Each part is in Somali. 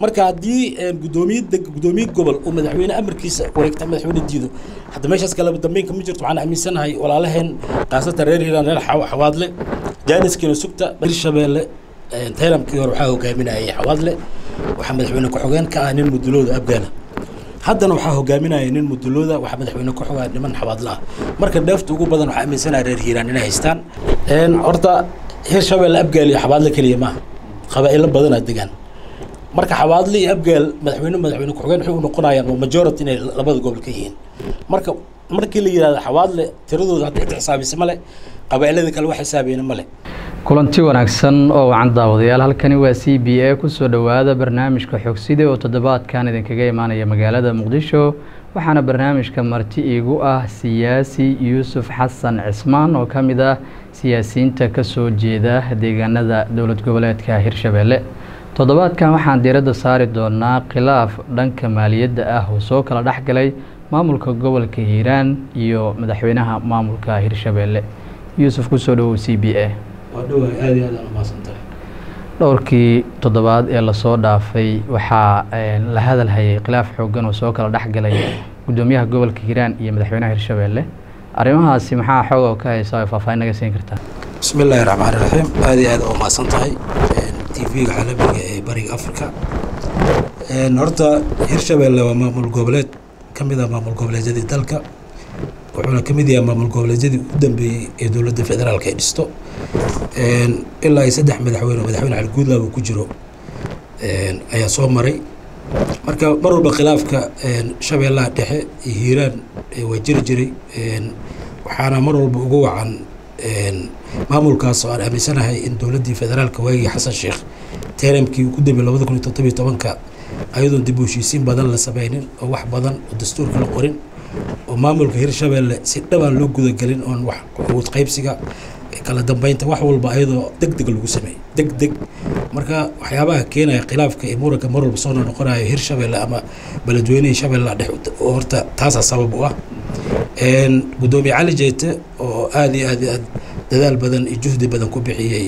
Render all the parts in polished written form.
marka haddii gudoomiye gobol oo madaxweyne amarkiisa wareegta madaxweyne diido hadda meeshaas kale dambeynka ma jirto waxaan aaminsanahay walaalaheen qaasatan reer hiiraan reer xawaadle jaaniskiina sugta hirshabeelle tayramkii hore waxaa hogaaminayay xawaadle waxaa madaxweyne ku-xigeen ka ah nin mudulooda abgaala haddana waxaa hogaaminaya nin mudulooda waxaa madaxweyne ku-xigaa niman xawaadle ah marka dheefta ugu badan waxaa aaminsanahay reer hiiraan inay haystaan horta hirshabeelle abgaal iyo xawaadle keliya maaha qabaa'ilo badanaa degaan marka xawaadle iyo abgaal madaxweyne ku-xigeen waxay u noqonayaan waa majority inay labada gobol ka yihiin marka markii la yidhahdo xawaadle tiradooda hadda inta xisaabisa male qabaa'ilada kale wax xisaabayna male kulanti wanaagsan oo wacan daawadayaal halkani waa c b a kusoo dhowaada barnaamijka xogsida oo toddobaadkan idinkaga imaanaya magaalada muqdisho waxaana barnaamijka marti iigu ah siyaasi yuusuf xasan cismaan oo ka mid ah siyaasiyiinta kasoo jeeda deegaanada dowlad goboleedka hirshabeelle toddobaadkan waxaan diiradda saari doonaa khilaaf dhanka maaliyadda ah oo soo kala dhexgalay maamulka gobolka hiiraan iyo madaxweynaha maamulka hirshabeelle yuusuf kusoo dhowow c b a dhowrkii toddobaad ee lasoo dhaafay waxaa la hadalhayay khilaaf xoogan oo soo kala dhexgalay gudoomiyaha gobolka hiiraan iyo madaxweynaha hirshabeelle arrimahaasi maxaa xoog oo ka haysa oo faahfaahin naga siin kartaa bismi illaahi raxmaani raxiim aad iyo aad oo mahadsan tahay tv-ga caalamiga ee bariga afrika horta hirshabeelle waa maamul goboleed ka mid ah maamul goboleedyadii dalka wuxuuna ka mid yahay maamul goboleedyadii ugu dambeeyey ee dowladda federaalka ay dhisto ilaa ay 3 madaxweyne cali guudlaaw ku jiro ayaa soo maray marka mar walba khilaafka shabeellaha dhexe iyo hiiraan waa jiray waxaana mar walba ugu wacan maamulkaas oo aan aaminsanahay in dowladdii federaalka waagii xasan sheekh tayramkii ugu dambeeyey 2017 ayadoon dib u heshiisiin badan la samaynin oo wax badan oo dastuurka la qorin oo maamulka hirshabeelle si dhabaan loo gudagelin oon wax awood qaybsiga kala dambeynta wax walba ayadoo degdeg lagu sameeyey degdeg marka waxyaabaha keenaya khilaafka ee muranka mar walba soo noqonayo hirshabeelle ama beledweynaha shabeellaha dhexe oo horta taasaa sabab u ah gudoomiye cali jeete oo aad iyo aad dadaal badan iyo juhdi badan ku bixiyey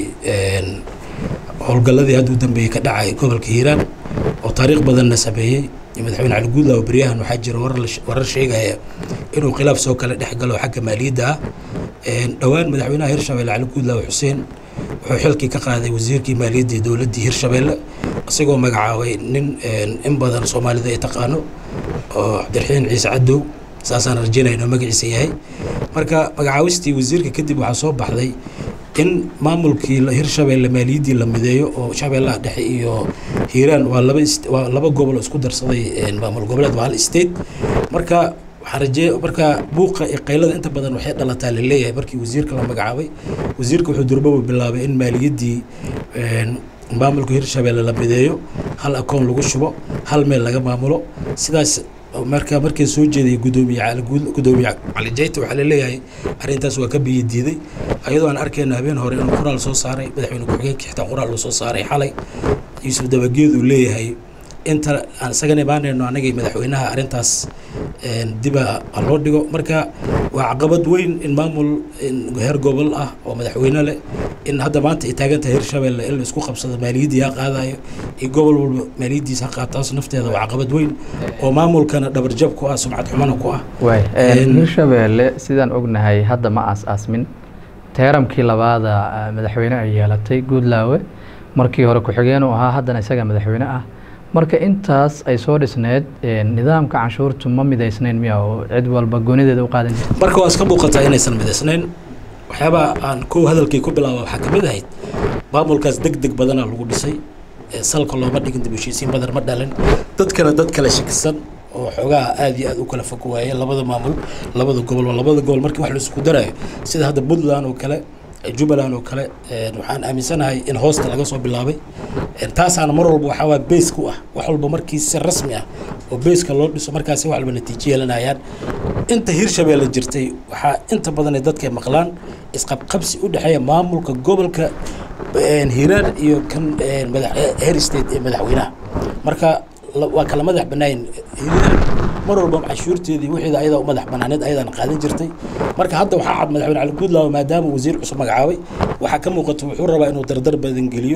howlgalladii hadda u dambeeyey ka dhacay gobolka hiiraan oo taariikh badanna sameeyey madaxweyne cali guudlaaw beryahan waxaa jira warar sheegaya inuu khilaaf soo kala dhex galo xagga maaliyadda ah dhowaan madaxweynaha hirshabeelle cali guudlaaw xuseen wuxuu xilkii ka qaaday wasiirkii maaliyadda ee dowladdii hirshabeelle isagoo magacaabay nin in badan soomaalida ay taqaano oo cabdiraxiin ciise cadow saasaan rajaynayno magaciisa yahay marka magacaawistii wasiirka kadib waxaa soo baxday in maamulkii hirshabeelle maaliyaddii la mideeyo oo shabeellaha dhexe iyo hiiraan waa laba gobol isku darsaday maamul goboleed waa hal state marka waxaan rajeeya marka buuqa iyo qaylada inta badan waxay dhalataa la leeyahay markii wasiirka la magacaabay wasiirka wuxuu durbaba bilaabay in maaliyaddii maamulka hirshabeelle la mideeyo hal akoon lagu shubo hal meel laga maamulo sidaas markay soo jeeday gudoomiye cali jeete waxaa la leeyahay arrintaas waa ka biyo diiday ayadoo aan arkayna habeen hore inuu qoraal soo saaray madaxweyne ku-xigeenka xitaa qoraal uu soo saaray xalay yuusuf dabageed uu leeyahay inta aan isagan imaanayno anagay madaxweynaha arrintaas diba loo dhigo marka waa caqabad weyn in maamul heer gobol ah oo madaxweyne leh in hadda maanta ay taagan tahay hirshabeelle in la isku qabsado maaliyaddii yaa qaadayo iyo gobol walba maaliyaddiisa ha qaataas nafteeda waa caqabad weyn oo maamulkana dhabarjab ku ah sumcad xumana ku ah hirshabeelle sidaan ognahay hadda ma aas-aasmin tayramkii labaada madaxweyne ay yeelatay guudlaawe markii hore ku-xigeen uu ahaa haddana isaga madaxweyne ah marka intaas ay soo dhisneed nidaamka canshuurtu ma midaysnayn miya oo cid walba goonideeda u qaadan jirta marka waa iska muuqataa inaysan midaysnayn waxyaabaha aan kow hadalkii ku bilaaba waxaa ka mid ahayd maamulkaas degdeg badanaa lagu dhisay salka looma dhigin dib u heshiisiin badan ma dhalin dadkana dad kale shakisan oo xoogaha aad iyo aad u kala fog waaye labada maamul labada gobol markii wax la isku darayo sida hadda puntland oo kale jubbaland oo kale waxaan aaminsanahay in hoosta laga soo bilaabay taasaana mar walba waxaa waa beys ku ah wax walba markii si rasmi ah oo beyska loo dhiso markaasi wax walba natiijo yeelanayaan inta hirshabeelle jirtay waxaa inta badan ay dadka maqlaan isqabqabsi u dhexeeya maamulka gobolka hiiraan iyo kan heer state ee madaxweynaha marka waa kala madax bannaayin hiiraan mar walba cashuurteedii wixii ayada u madax banaaneed ayadana qaadan jirtay marka hadda waxaa cad madaxweyne cali guudlaaw maadaama wasiir cusub magacaabay waxaa ka muuqata wuxuu rabaa inuu dardar badan geliyo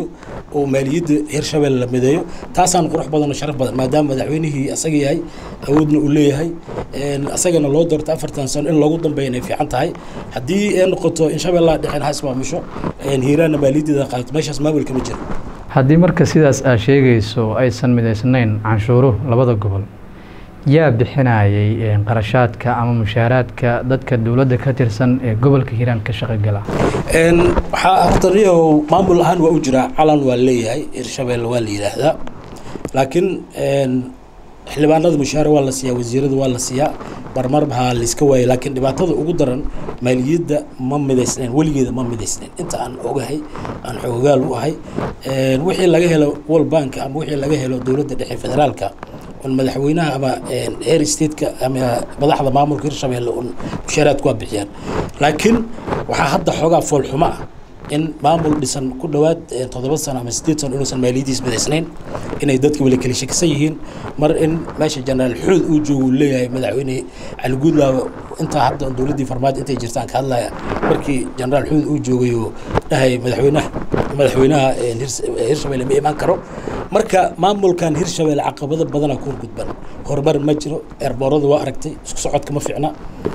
وماليد هيرشبيل لمدايو تاسان قروح بدن وشرف بدن ما دام مدحوينه أسقي هاي أودنا وليه هاي أسقينا الله دور تأفرتان سن إلا قدام بينه في عنت هاي حدي نقطة إن شاء الله دحين حسب مشو هيران ماليد إذا قالت ماشي اسمه بالكمجر haddii marka sidaas aad sheegayso aysan midaysnayn canshuuruhu labada gobol yaa bixinayay qarashaadka ama mushaaraadka dadka dawladda ka tirsan ee gobolka Hiiraan ka shaqeeya waxa hortariyo maamul ahaan waa u jira calan waa leeyahay Hirshabelle waa leeyahay laakiin xildhibaanada mushaar waa la siiyaa wasiirada waa la siiyaa barmar baa la iska waayay laakiin dhibaatada ugu daran maaliyadda ma midaysnayn waligeeda ma midaysnayn inta aan ogahay aan xoogaal u ahay wixii laga helo World Bank ama wixii laga helo dawladda dhexe federaalka madaxweynaha ama heer state-ka ama madaxda maamulka Hirshabelle oo mushaaraad ku bixiyaan laakiin waxa hadda xoogaa fool xumo ah in maamul dhisan ku dhawaad 7 sano ama 8 sano inuusan maaliyadiis midaysnayn inay dadka wali kala shakisan yihiin mar in meesha Generaal Xuud uu joogo leeyahay madaxweyne Cali Guudlaaw inta hadda dawladii farmaajo intay jirtaan ka hadlaya markii Generaal Xuud uu joogayo dhahay madaxweynaha Hirshabelle ma iman karo marka maamulkan Hirshabelle caqabado badan ku gudban hormar ma jiro airborada waa aragtay isku socodka ma fiicna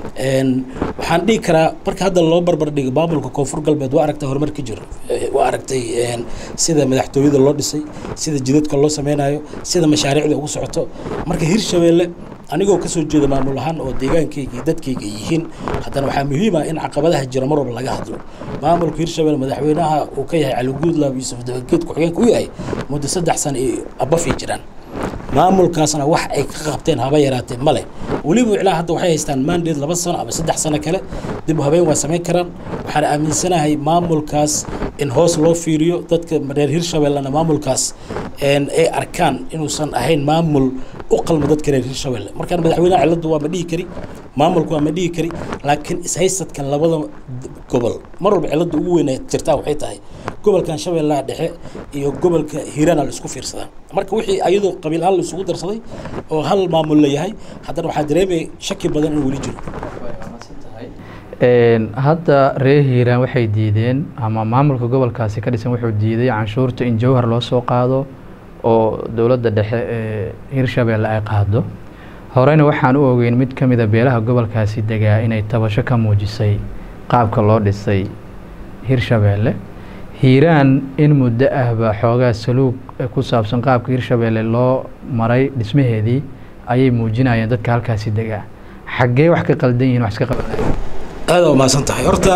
waxaan dhigi karaa marka hadda loo barbar dhigo maamulka koonfur galbeed waa aragtay hormar ka jiro waa aragtay sida madaxtooyada loo dhisay sida jidadka loo sameeyo sida mashaariicda ugu socoto marka Hirshabelle anigoo ka soo jeeda maamul ahaan oo deegaankayga dadkayga yihiin haddana waxaa muhiim ah in caqabadaha jira mar walba laga hadlo maamulka Hirshabelle madaxweynaha uu ka yahay Cali Guudlaaw Yuusuf Dabageed ku xigeen ku yahay muddo 3 sano iyo abaf jiraan maamulkaasna wax ay ka qabteen haba yaraatee male waliba ilaa hadda waxay haystaan mandate 2 sano ama 3 sano kale dib u habeen waa sameyn karaan waxaan aaminsanahay maamulkaas in hoos loo fiiriyo dadka reer Hirshabelle maamulkaas ay arkaan inuusan ahayn maamul u qalmo dadka reer Hirshabelle markaan madaxweynaha ciladu waa ma dhihi kari maamulku waa ma dhihi kari laakiin ishaysadkan labada gobol mar walba ciladu ugu weyn ee jirta waxay tahay gobolkan Shabeellaha Dhexe iyo gobolka Hiiraan la isku fiirsadaan marka wixii ayadu qabiil hal isugu darsaday oo hal maamul leeyahay haddana waxa dareemay shaki badan in wali jiro hadda reer Hiiraan waxay diideen ama maamulka gobolkaasi ka dhisan wuxuu diiday canshuurta in jawhar loo soo qaado oo dawladda dhexe ee Hirshabelle ay qaado horeyna waxaan u ogeyn mid kamid ah beelaha gobolkaasi degaa inay tabasho ka muujisay qaabka loo dhisay Hirshabelle Hiiraan in muddo ahba xoogaa saluug ku saabsan qaabka Hirshabelle loo maray dhismaheedii ayay muujinayeen dadka halkaasi degaa xaggee wax ka qaldan yihiin wax iska qabanayaan هذا ما سنتحي أرتا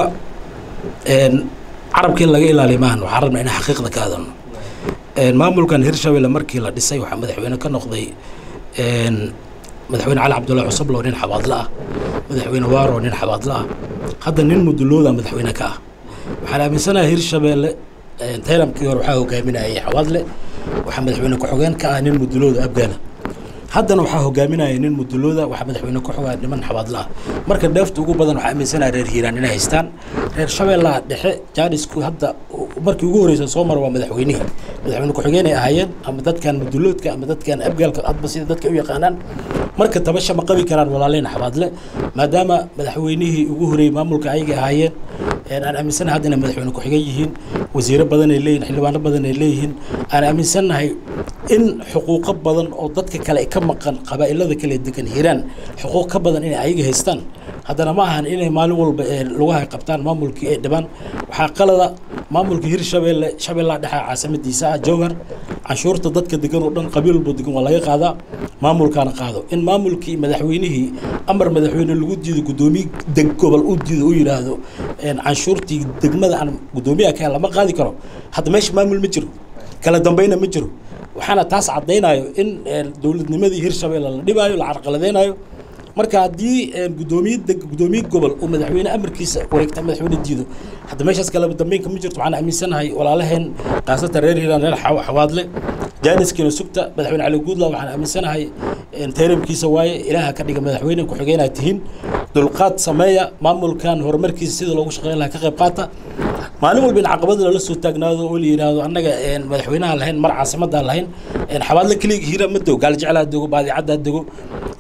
عرب كل لقي إلى الإيمان وحرمنا إن حقيقة كذا ما ملكن Hirshabelle مركي لا دسي وحمد حوينا كان نقضي مدحوين على عبد الله عصبله ونين حباض لا مدحوين وارو ونين حباض لا هذا نين مدلولا مدحوينا كا وحنا من سنة Hirshabelle تيرم كيور وحاو كامينا أي حباض له وحمد حوينا كحوجان كا نين مدلولا أبجانا haddana waxa hogaaminaya nin mudulooda waxa madaxweyne ku xogaa niman xabaadla marka dheeftu ugu badan waxa aaminsanaa reer Hiiraan inay haystaan reer Shabeellaha Dhexe jaarisku hadda markii ugu horeysay soo mar waa madaxweyne ku xigeenay ahaayeen ama dadkan muduloodka ama dadkan abgaalka adba sida dadka u yaqaanaan marka tabasha ma qabi karaan walaaleen xabaadle maadaama madaxweynihii ugu horeeyay maamulka ayaga ahaayeen aan aaminsanahay haddana madaxweyne ku xigeen yihiin wasiiro badan ay leeyihiin xildhibaano badan ay leeyihiin aan aaminsanahay in xuquuq badan oo dadka kale ka maqan qabaa'ilada kale degan Hiiraan xuquuq ka badan inay ayaga haystaan haddana ma ahan inay maalin walba lugaha qabtaan maamulkii ay dhibaan waxaa qalada maamulka Hirshabelle Shabeellaha Dhexe caasimadiisa Jowhar canshuurta dadka degan oo dhan qabiil walba degan waa laga qaadaa maamulkana qaado in maamulkii madaxweynihii amar madaxweyne lagu diido gudoomiye gobol u diido oo yiraahdo canshuurtii degmada aan gudoomiyaha ka lama qaadi karo hadda meesha maamul ma jiro kala dambayna ma jiro waxaana taas cadeynayo in dawladnimadii Hirshabelle la dhibaayo la carqaladeynayo marka hadii gudoomiye gobol oo madaxweyne amarkiisa wareegta madaxweyne diido hadda meeshaas kala dambeynka ma jirto waxaan aaminsanahay walaalaheen qaasata reer Hiiraan reer xawaadle jaaniskiina sugta madaxweyne Cali Guudlaaw waxaan aaminsanahay in taariikhkiisa waaye ilaaha ka dhiga madaxweyne ku xigeenay tihiin dulqaad sameeya maamulkan horumarkiisa sida loogu shaqeyn lahaa ka qayb qaata maalin walba in caqabad la soo taagnaado oo la yiraahdo annaga madaxweynaha lahayn mar caasimada lahayn xawaadle kaliya Hiiraan ma doog gaal jeclaa dogo baadicada dogo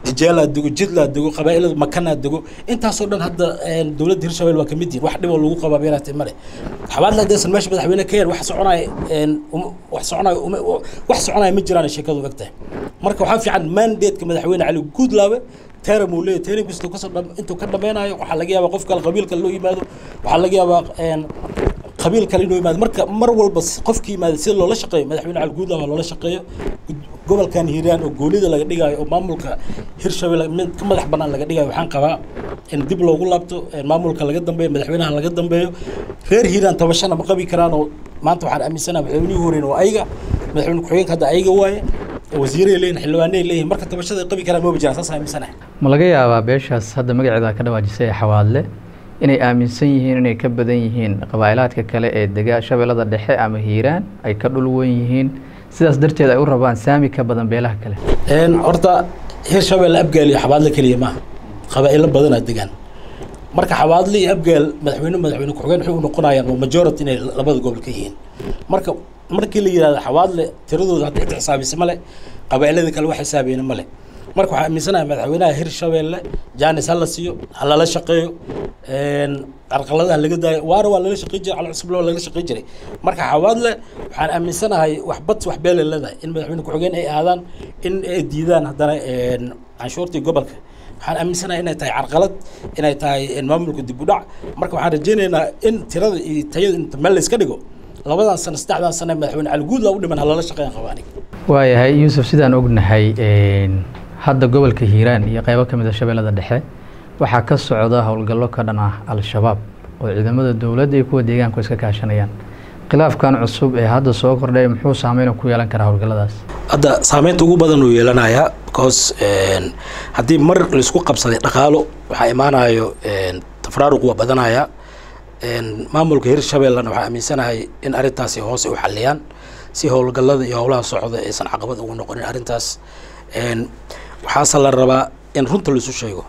جيلا دقو جدلا دقو قبائل مكانها دقو أنت صورنا هذا دولة هيرشابيل وكمدين واحد يبغى لوجو قبائل تمرة حبالنا ديس المشي بدحوينا كير وحصعنا مجران الشيء كذا وقته مركب حافي عن مان ديت كم بدحوينا على جود لابه ترى مولي تاني بس تقصد أنتوا كنا بينا وحلاقيها بقف كالقبيل كله يمادو وحلاقيها بق قبيل كلينو يماد مرول بس قفكي ما يصير له لا شقية مدحوين على الجود ولا شقية قبل كان هيران وجوليد اللي قد جاي وماملك هيرشابيل من كم مدح بنا اللي قد جاي وحن قبا إن دب لو قلبته ماملك اللي قدم بيه مدحوينها اللي قدم بيه غير هيران تبشنا مقابي كرانو ما أنتوا حد أمي سنة مدحويني هورين وأيجا مدحوين كحوين هذا أيجا واي وزيري لين حلواني لين مركز تبشنا قبي كران مو بجرا أساسا أمي سنة ملقيا بيشاس هذا مقعد كذا واجسي حواله inay aaminsan yihiin inay ka badan yihiin qabaailaadka kale ee degaa shabeellada dhexe ama hiiraan ay ka dhul weyn yihiin sidaas darteed ay u rabaan saami ka badan beelaha kale horta hirshabelle abgaal iyo xabaadle kaliya ma qabaa'ilo badan oo degan marka xabaadle iyo abgaal madaxweyne ku-xigeen waxay u noqonayaan oo majority inay labada gobol ka yihiin markii la yiraahdo xabaadle tiradooda hadda inta xisaabisa male qabaa'ilada kale wax xisaabeena male marka waxa aaminsanahay madaxweynaha hirshabelle jaanis hala siiyo hala la shaqeeyo arqaladaha laga daayo waana waa lala shaqeyn jiray cala cusub loo laga shaqeyn jiray marka xawaadle waxaan aaminsanahay wax bad wax beel leedahay in madaxweyne ku-xigeen ay aadaan in ay diidaan haddana canshuurtii gobolka waxaan aaminsanahay inay tahay carqalad inay tahay maamulka dib u dhac marka waxaan rajaynaynaa in tirada iyo tayada inta meel la iska dhigo labadan sano saddexdan sano madaxweyne cali guud u dhiman halala shaqeyn qabaani waayahay yuusuf sidaan ognahay hadda gobolka hiiraan iyo qaybo ka mid ah shabeellada dhexe waxaa ka socda howlgallo ka dhan ah al-shabaab oo ciidamada dowladda iyo kuwa deegaanku iska kaashanayaan khilaafkan cusub ee hadda soo kordhay muxuu saameyn ku yeelan karaa howlgalladaas hadda saameynta ugu badan uu yeelanayaa because haddii mar la isku qabsaday dhaqaalo waxaa imaanayo tafraaruq waa badanaya maamulka hirshabellena waxaa aaminsanahay in arrintaasi hoose u xalliyaan si howlgallada iyo howlaha socda aysan caqabad ugu noqonin arrintaas waxaase la rabaa in runta la isu sheego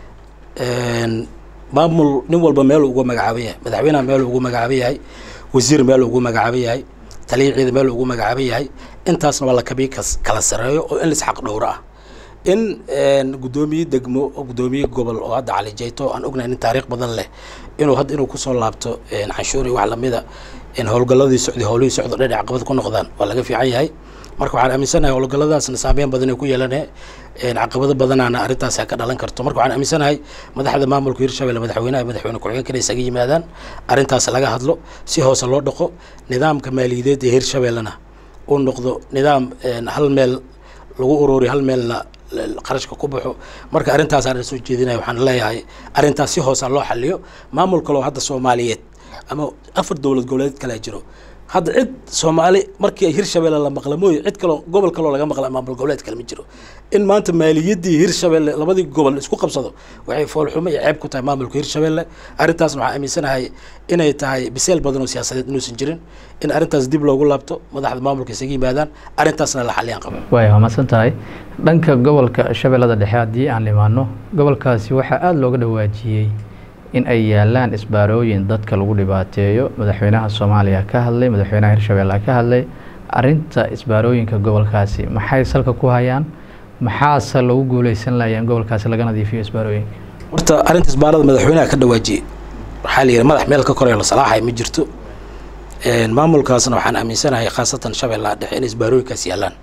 maamul nin walba meel ugu magacaaban yahay madaxweynaha meel ugu magacaaban yahay wasiir meel ugu magacaaban yahay taliya ciidan meel ugu magacaaban yahay intaasna waa la kala sareeyo oo in la isxaq dhowro ah in gudoomiye degmo oo gudoomiye gobol oo hadda Cali Jeyto aan ognahay in taariikh badan leh inuu ku soo laabto canshuur iyo wax lamida in howlgalladii socday howlihii socdo dheer caqabad ku noqdaan waa laga fiican yahay marka waxaan aaminsanahay howlgalladaasna saameyn badan ay ku yeelanay caqabado badanaana arrintaas ka dhalan karto marka waxaan aaminsanahay madaxda maamulka hirshabelle madaxweynaha madaxweyne ku-xigeenka isaga yimaadaan arrintaas laga hadlo si hoose loo dhaqo nidaamka maaliyadeed ee hirshabellena uu noqdo nidaam hal meel lagu ururiyo hal meelna qarashka ku baxo marka arrintaas aan soo jeedinayo waxaan leeyahay arrintaas si hoose loo xalliyo maamulka loo hadda Soomaaliyeed ama afar dowlad goboleed kala jiro hadda cid Soomaali markii hirshabelle la maqlamooy cid kale gobol kale laga maqla maamul goboleed kale ma jiro in maanta maaliyadii hirshabelle labadii gobol isku qabsado waxay fool xumo iyo ceeb ku tahay maamulka hirshabelle arrintaas waxaan aaminsanahay inay tahay biseel badan oo siyaasadeed inuusan jirin in arrintaas dib loogu laabto madaxda maamulka isaga yimaadaan arrintaasna la xaliyaan qabo way wanaagsan tahay dhanka gobolka shabeellada dhexe haddii aan limaano gobolkaasi waxaa aad looga dhawaajiyay in ay yaalaan isbaarooyin dadka lagu dhibaateeyo madaxweynaha Soomaaliya ka hadlay madaxweynaha Hirshabelle ka hadlay arinta isbaarooyinka gobolkaasi maxay salka ku hayaan maxaa lagu guuleysan laayeen gobolkaasi laga nadiifiyo isbaarooyinka horta arinta isbaarada madaxweynaha ka dhawaajiyay waxa la yiraahdaa madax meel ka koreeyo la salaaxay ma jirto maamulkaasna waxaan aaminsanahay khaasatan Shabeellaha Dhexe in isbaarooyinkaas yaalaan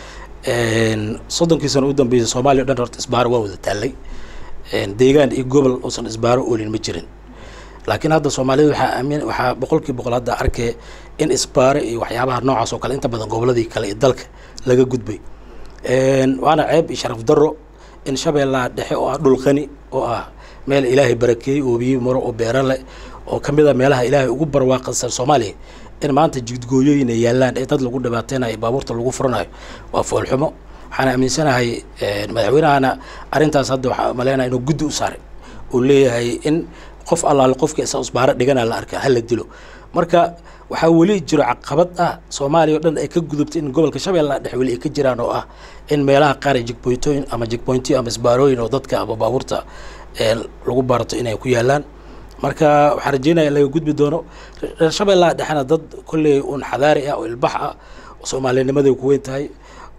soddonkii sano u dambeeyay Soomaaliya dhan horta isbaaro waa wada taalay deegaan iyo gobol uusan isbaaro oolin ma jirin laakiin hadda Soomaalidu waxaa boqolkiiba boqol hadda arkay in isbaaro iyo waxyaabaha noocaas oo kale inta badan goboladii kale ee dalka laga gudbay waana ceeb iyo sharaf darro in Shabeellaha Dhexe oo dhul qani oo ah meel Ilaahay barakeeyay oo biyo maro oo beero leh oo kamid ah meelaha Ilaahay ugu barwaaqaysan Soomaaliya in maanta jidgooyooyin ay yaalaan ee dad lagu dhibaateenayo baabuurta lagu furanayo waa fool xumo waxaan aaminsanahay madaxweynahana arrintaas hadda waxa maleynaa inuu guddi u saaray oo leeyahay in qof allaale qofka isbaaro dhigana la arkaa hal la dilo marka waxaa weli jiro caqabad ah Soomaaliya oo dhan ay ka gudubtay in gobolka Shabeellaha Dhexe weli ay ka jiraan oo ah in meelaha qaar jigpointooyin ama isbaarooyin oo dadka ama baabuurta lagu baarto inay ku yaalaan marka waxaan rajaynayaa laga gudbi doono Shabeellaha Dhexena dad kulli un xadaari ah oo ilbax ah oo Soomaalinimadii ku weyn tahay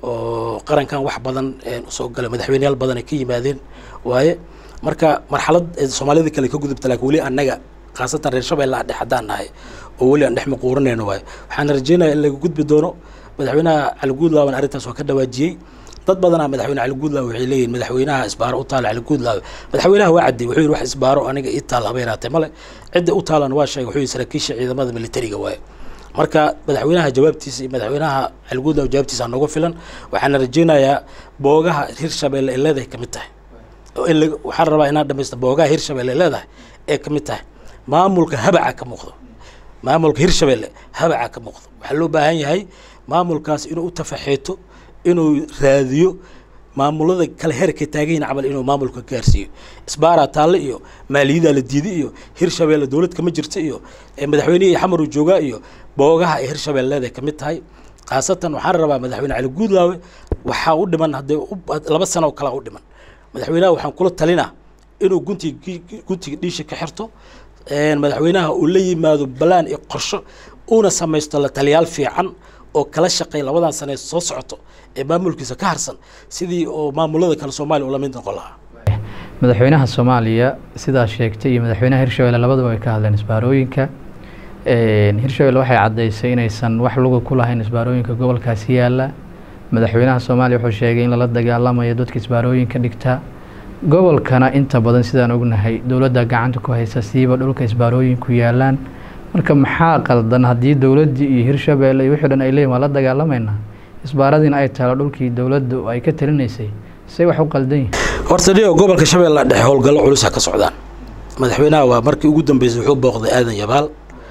وقرن كان واحد بدن سوق قال مدحوين يال بدن كي يمادين وهي مركا مرحلة الصومالية ذيك اللي كجذب تلاك ولي النجا خاصة الرشبة اللي عند حدانا هاي وولي أن نحمي قورنا نواي وحنا رجينا اللي جود بدونه مدحوينها على الجود لا ونعرفها سواء كده وجهي dad badan madaxweynaha cali guud la waxay leeyihiin madaxweynaha isbaaro u taal cali guud la madaxweynaha waacdi wuxuu yiri wax isbaaro aniga ii taal habeeraatay male cid u taalan waa shay wuxuu saraakiisha ciidamada militariga waay marka madaxweynaha jawaabtiisa madaxweynaha cali guud la jawaabtiisa nooga filan waxaan rajeynayaa boogaha Hirshabelle leedahay kamid tahay oo in waxaan rabaa inaan dhamaysto boogaha Hirshabelle leedahay ee kamid tahay maamulka habaca ka muuqdo maamulka Hirshabelle habaca ka muuqdo waxa loo baahan yahay maamulkaas inuu u tafaxeeto inuu raadiyo maamulada kala heerka taagayna camal inuu maamulka gaarsiiyo isbaara taale iyo maaliyada la diiday iyo Hirshabelle dawlad kama jirto iyo madaxweynaha xamaru jooga iyo boogaha Hirshabelle kamid tahay qaasatan waxaan rabaa madaxweyne cali guudlaawe waxa uu dhiman haday 2 sano kala u dhiman madaxweynaha waxaan kula talinaa inuu guntiga dhiisha ka xirto madaxweynaha uu la yimaado balaan iyo qorsho una sameesto la taliyaal fiican oo kala shaqeey 2 sano soo socoto ee maamulkiisa ka harsan sidii oo maamulada kale Soomaaliya oo la mid noqon lahaa madaxweynaha Soomaaliya sida sheegtay iyo madaxweynaha Hirshabelle labadaba ay ka hadleen isbaarooyinka Hirshabelle waxay cadeysay inaysan wax lagu ku lahayn isbaarooyinka gobolkaasi yaala madaxweynaha Soomaaliya wuxuu sheegay in la dagaalamayo dadka isbaarooyinka dhigta gobolkana inta badan sidaan ognahay dawladda gacanta ku haysa siiba dhulka isbaarooyinku yaalaan marka maxaa qaldan hadii dawladda iyo Hirshabelle wixii dhan ay leeyeen wala dagaalamayna isbaaradina ay taalo dhulkii dawladdu ay ka talinaysay say wax u qaldan horta dhigo gobolka Shabeelle dhexe howlgal culus ka socdaan madaxweynaha waa markii ugu dambeysay wuxuu booqday aadan yabaal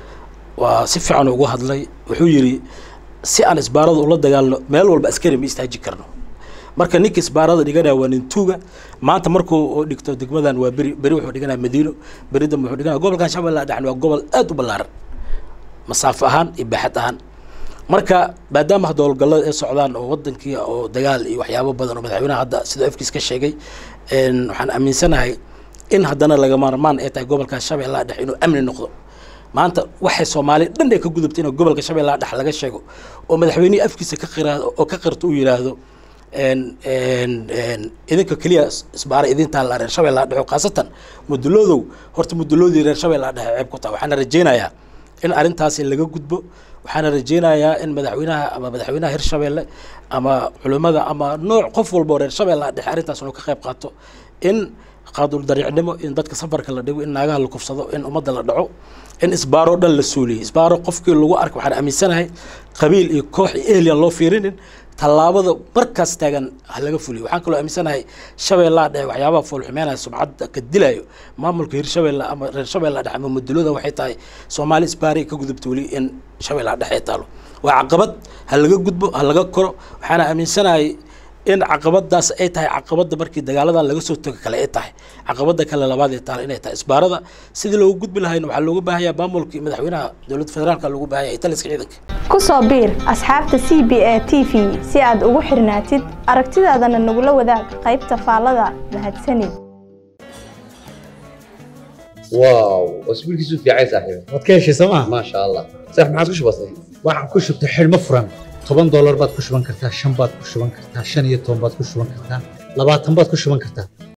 waa si fiican ugu hadlay wuxuu yiri si aan isbaarada ula dagaalno meel walba askari ma istaaji karno marka ninka isbaarada dhiganaa waa nin tuuga maanta markuu dhigto degmadan waa bari wuxuu dhiganaa Madiino barida wuxuu dhiganaa gobolka Shabeelle dhexe waa gobol aad u ballaaran masaafo ahaan iyo baaxad ahaan marka maadaama howlgallada ay socdaan oo wadankii oo dagaal iyo waxyaabo badan oo madaxweynaha hadda sida afkiis ka sheegay waxaan aaminsanahay in haddana laga maarmaan ay tahay gobolka Shabeelle dhexe inuu amni noqdo maanta waxay Soomaali dhan ay ka gudubtay in gobolka Shabeelle dhexe laga sheego oo madaxweynaha afkiisa ka qiraado oo ka qirto uu yiraahdo idinka kaliya isbaara idinta la reer Shabeelle dhexe qaasatan muduloodow horta muduloodii reer Shabeelle dhexe ceeb ku tahay waxaan rajeynayaa in arintaas laga gudbo waxaan rajeynayaa in madaxweynaha Hirshabelle ama culimada ama nooc qof walba reer Shabeelle dhexe arintaas inuu ka qayb qaato in qaadul dariicnimo in dadka safarka la dhigo in naagaha la kufsado in umada la dhaco in isbaaro dhan la suuliyo isbaaro qofkii lagu arko waxaan aaminsanahay qabiil iyo koox alien loo fiirinin talaabada markaas taagan laga fuliyo waxaan kaloo aaminsanahay Shabeelle dhexe waxyaabaha fool xumeynaya sumcadda ka dilayo maamulka Hirshabelle ama reer Shabeelle dhexe ama mudulada waxay tahay Soomaali isbaari ka gudubtay wali in Shabeelle dhexe taalo waa caqabad laga gudbo laga koro waxaan aaminsanahay in caqabadaas ay tahay caqabada markii dagaalada laga soo tago kale ay tahay caqabada kale labaad ee taal inay tahay isbaarada sidii loogu gudbi lahayn waxa looga baahan yahay maamulka madaxweynaha dawladda federaalka loogu baahan yahay taliska ciidanka ku soo biir asxaabta CBA TV si aad ugu xirnaatid aragtidaadana nagula wadaag qaybta faallada mahadsanid واو اسبوعك يسوي في عيسى صاحبي wadkeeshi sama ما شاء الله صح ما عاد وش بصي waxaan ku shubtay xilmo furan $10 baad ku shuban kartaa 5 baad ku shuban kartaa 15 baad ku shuban kartaa 20 baad ku shuban kartaa